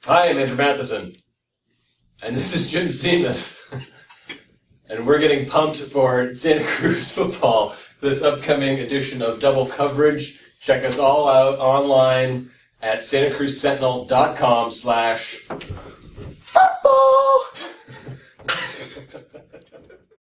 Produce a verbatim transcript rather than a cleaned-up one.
Hi, I'm Andrew Matheson. And this is Jim Seamus. And we're getting pumped for Santa Cruz football, this upcoming edition of Double Coverage. Check us all out online at santacruzsentinel.com slash